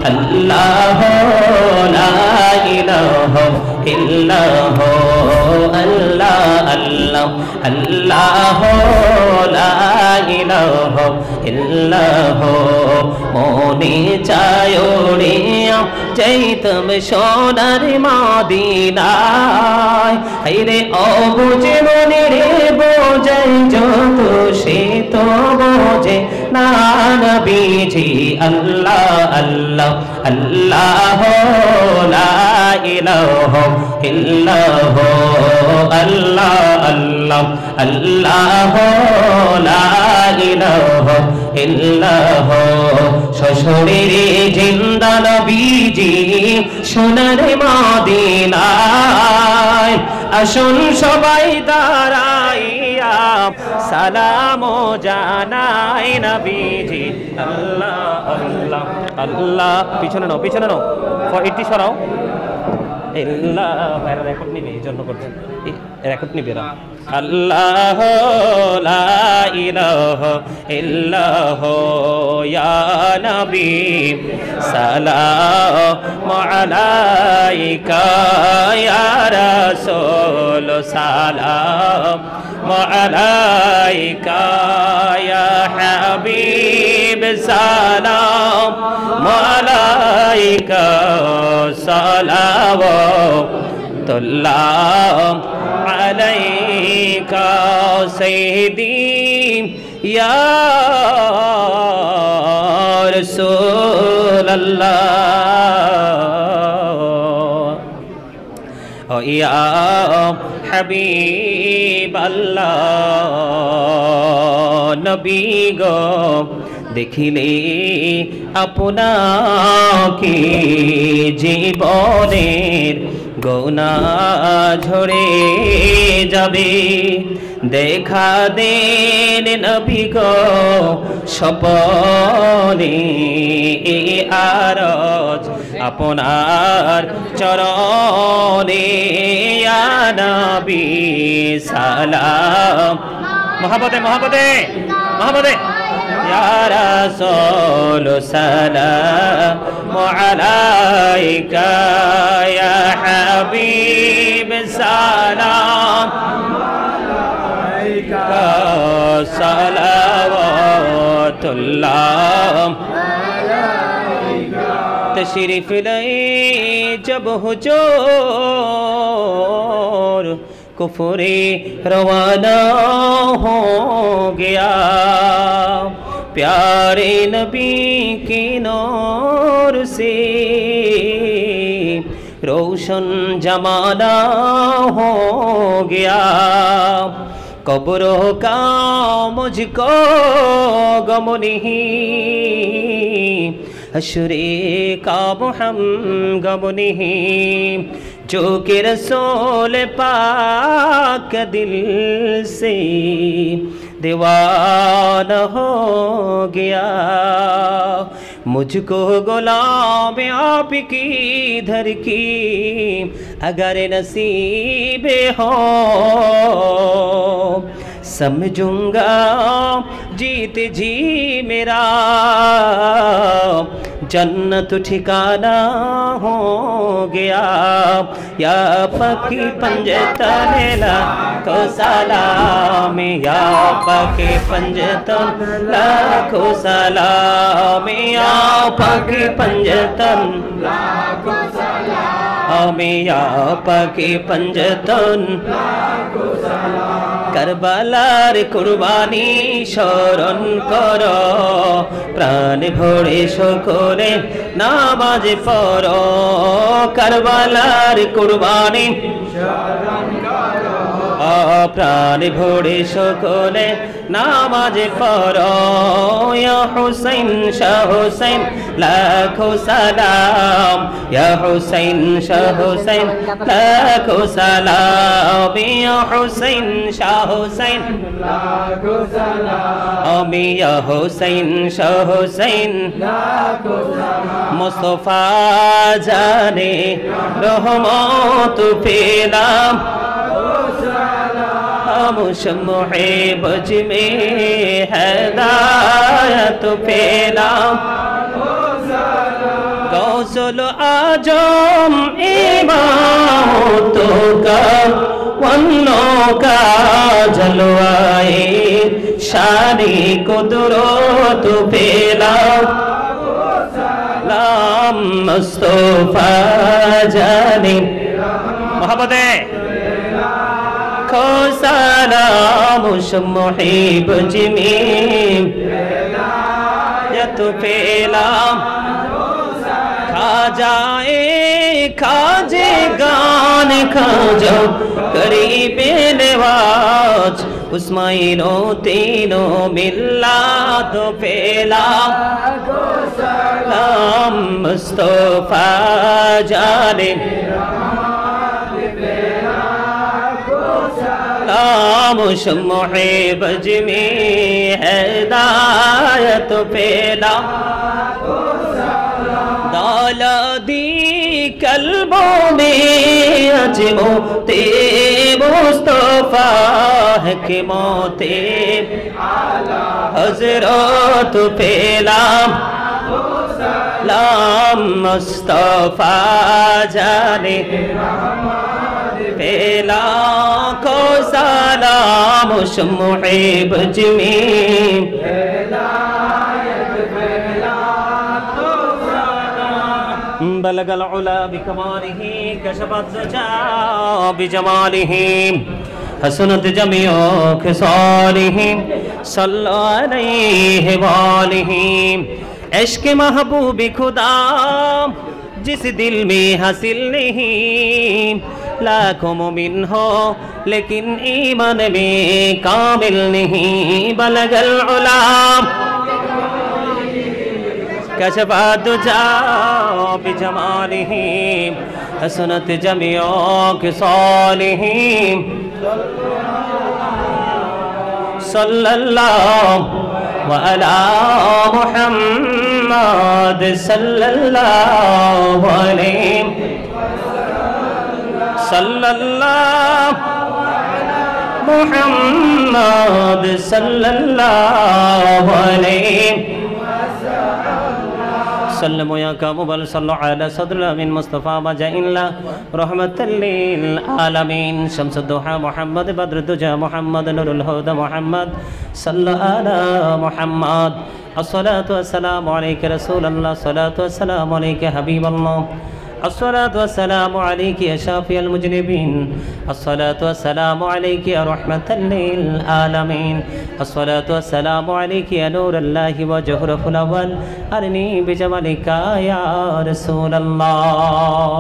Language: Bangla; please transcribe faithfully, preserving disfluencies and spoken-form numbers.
अल्लाह ला इलाहा इल्लल्लाह अल्लाह अल्लाह अल्लाह ला इलाहा इल्लल्लाह मोने चायोड़िया যাইতাম সোনার মদিনায় হায়রে অবুঝে মনে রে বোঝাই যত সে তো বোঝে না নবীজি আল্লাহ আল্লাহ আল্লাহ লা ইলাহা ইল্লাল্লাহ আল্লাহ আল্লাহ আল্লাহ লা ইলাহা ইল্লাল্লাহ শ্বশুরের জিন্দা নবীজি সোনার মদিনায় আসুন সবাই দাঁড়াইয়া সালাম জানাই নবীজি আল্লাহ আল্লাহ আল্লাহ পিছনে নাও পিছনে নাও এটি সরাও আল্লাহ এরা রেকর্ড নিবে এই জন্য করছেন রেকর্ড নিবে এরা আল্লাহ লা ইলাহা ইল্লাল্লাহ ইয়া নবী সালামু আলাইকা ইয়া রাসূল সালামু আলাইকা ইয়া হাবিব সালামু আলাইকা সালাওয়াতুল্লাহ আলাইকা সাইয়্যিদি ইয়া রাসূলুল্লাহ ও ইয়া হাবিবাল্লাহ নবী গো দেখিলে আপনাকে জীবনের গুনাহ ঝরে যাবে দেখা দেন নবী গো স্বপনে এ আরজ আপনার চরণে ইয়া নবী সালাম মহব্বতে মহব্বতে মহব্বতে ইয়া রাসূল সালামু আলাইকা ইয়া হাবিব সালাম আলাইকা সালাওয়াতুল্লাহ আলাইকা तशरीफ लाए जब हुजूर कुफरे रवाना हो गया प्यारे नबी की नूर से रोशन जमाना हो गया कब्रों का मुझको गम नहीं हश्रे का हम गम नहीं जो कि रसूल पाक दिल से दीवाना हो गया मुझको गुलाम आपकी धर की अगर नसीब हो समझूंगा जीत जी मेरा जन्नत ठिकाना हो गया या पकी पंजतन लाखों सलाम या पकी पंजतन लाखों सलाम या पकी पंजतन लाखों सलाम या पकी पंजतन लाखों सलाम करबालार कुरबानी शरण करो प्राण भरे सकले नामाज पढ़ो करबालार कुरबानी शरण करो प्राण भरे सकले नामाज पढ़ो या हुसैन शाह हुसैन लाखों सलाम या हुसैन शाह हुसैन लाखों सलाम या हुसैन शाह हुसैन लाखों सलाम या हुसैन शाह हुसैन लाखों सलाम मुस्तफा जाने रहमत पेलाम मुशम्मे बज में हिदायत पेलाम गौसुल आजम इमामतों का वन्नों का जलवाए शानी कुदरत पेला सलाम मुस्तफा जाने मोहब्बत है खो सलाम मुहीब जिमीम यत पेला खा जाए खाजे गान खा जाओ करीबे नवाज उस्माइनो तीनों मिल्ला तो पेला सलाम मुस्तफा जाने सलाम मुहीब जिमी हिदायत पेला दौलती कल्बों में अजमो ते मुस्तफा है कि मोते हजरत पेला सलाम मुस्तफा जाने पेला को सलाम मुहीब जिमी बलगल उला बिकमालिही कशफत दुजा बिजमालिही हसनत जमीओ खिसालिही सल्लल्लाहु अलैहि वालिही इश्क महबूब खुदा जिस दिल में हासिल नहीं लाखों मोमिन हो लेकिन ईमान में कामिल नहीं बलगल उला कशफत दुजा बिजमालिही हसनत जमीओ खिसालिही सल्लल्लाहु अला मुहम्मद सल्लल्लाहु अलैहि सल्लल्लाहु मुहम्मद सल्लल्लाहु अलैहि सल्लमो या कामुबल सल्लो अला सदरुल अमीन मुस्तफ़ा मजाइल्ला रहमतल लिल आलमीन शम्सुद्दुहा मोहम्मद बद्रुद्दुजा मोहम्मद नूरुल हुदा मोहम्मद सल्लो अला मोहम्मद अस्सलातु वस्सलामु अलैका रसूलल्लाह अस्सलातु वस्सलामु अलैका हबीबल्लाह अस्सलातु वस्सलामु अलैका या शाफिअल मुज़निबीन अस्सलातु वस्सलामु अलैका या रहमतल लिल आलमीन अस्सलातु वस्सलामु अलैका या नूरल्लाहि वजहुल अव्वल अरनी बिजमालिका या रसूलल्लाह।